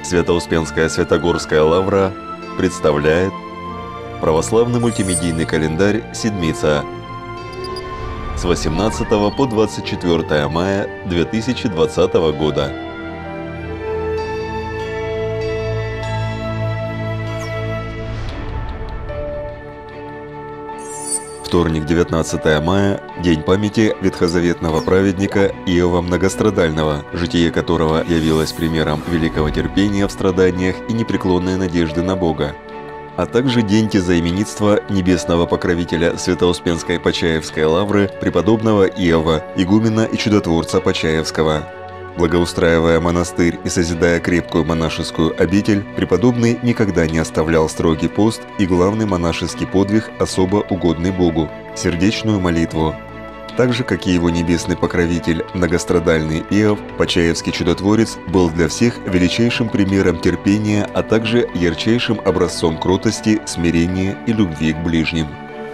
Свято-Успенская Святогорская лавра представляет православный мультимедийный календарь «Седмица» с 18 по 24 мая 2020 года. Вторник, 19 мая, день памяти ветхозаветного праведника Иова Многострадального, житие которого явилось примером великого терпения в страданиях и непреклонной надежды на Бога, а также день тезаименитства небесного покровителя Свято-Успенской Почаевской лавры преподобного Иова, игумена и чудотворца Почаевского. Благоустраивая монастырь и созидая крепкую монашескую обитель, преподобный никогда не оставлял строгий пост и главный монашеский подвиг, особо угодный Богу – сердечную молитву. Так же, как и его небесный покровитель, многострадальный Иов, Почаевский чудотворец был для всех величайшим примером терпения, а также ярчайшим образцом кротости, смирения и любви к ближним.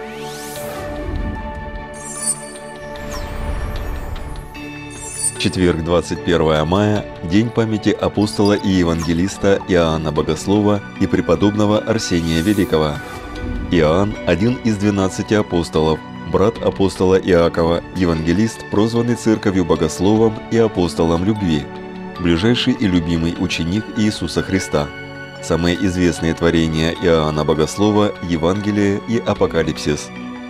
Четверг, 21 мая, день памяти апостола и евангелиста Иоанна Богослова и преподобного Арсения Великого. Иоанн – один из 12 апостолов, брат апостола Иакова, евангелист, прозванный церковью богословом и апостолом любви, ближайший и любимый ученик Иисуса Христа. Самые известные творения Иоанна Богослова – Евангелие и Апокалипсис.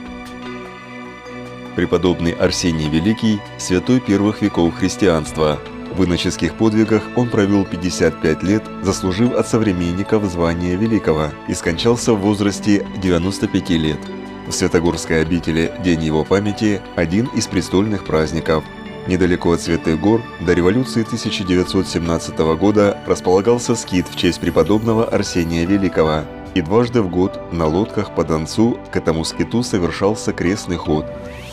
Преподобный Арсений Великий – святой первых веков христианства. В иноческих подвигах он провел 55 лет, заслужив от современников звание великого, и скончался в возрасте 95 лет. В Святогорской обители день его памяти – один из престольных праздников. Недалеко от Святых Гор до революции 1917 года располагался скит в честь преподобного Арсения Великого, и дважды в год на лодках по Донцу к этому скиту совершался крестный ход.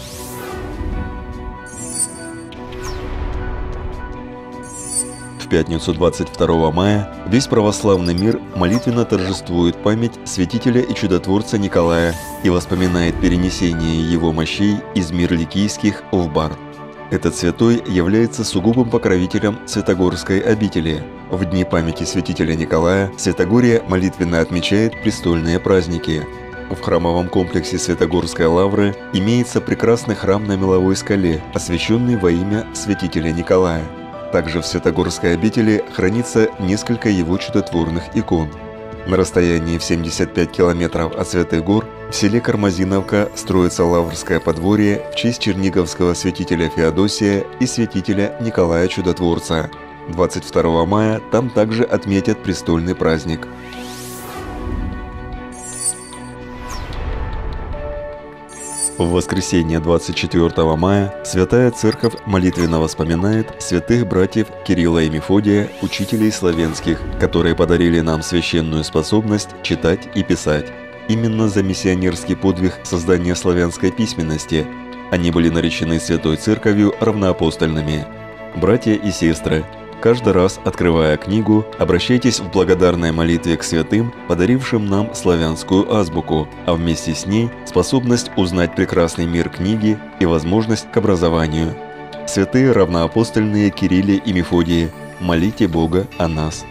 В пятницу 22 мая весь православный мир молитвенно торжествует память святителя и чудотворца Николая и воспоминает перенесение его мощей из мир ликийских в Бар. Этот святой является сугубым покровителем Святогорской обители. В дни памяти святителя Николая Святогорье молитвенно отмечает престольные праздники. В храмовом комплексе Святогорской лавры имеется прекрасный храм на Меловой скале, освященный во имя святителя Николая. Также в Святогорской обители хранится несколько его чудотворных икон. На расстоянии в 75 километров от Святых Гор в селе Кармазиновка строится Лаврское подворье в честь черниговского святителя Феодосия и святителя Николая Чудотворца. 22 мая там также отметят престольный праздник. В воскресенье 24 мая Святая Церковь молитвенно вспоминает святых братьев Кирилла и Мефодия, учителей славянских, которые подарили нам священную способность читать и писать. Именно за миссионерский подвиг создания славянской письменности они были наречены Святой Церковью равноапостольными. Братья и сестры, каждый раз, открывая книгу, обращайтесь в благодарной молитве к святым, подарившим нам славянскую азбуку, а вместе с ней способность узнать прекрасный мир книги и возможность к образованию. Святые равноапостольные Кирилле и Мефодии, молите Бога о нас.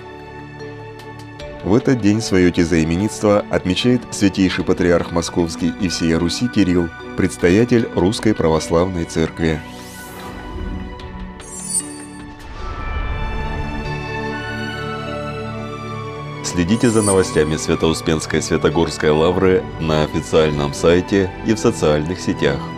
В этот день свое тезаименитство отмечает святейший патриарх Московский и всея Руси Кирилл, предстоятель Русской Православной Церкви. Следите за новостями Свято-Успенской Святогорской лавры на официальном сайте и в социальных сетях.